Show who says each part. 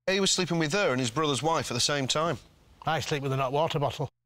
Speaker 1: He was sleeping with her and his brother's wife at the same time.
Speaker 2: I sleep with a hot water bottle.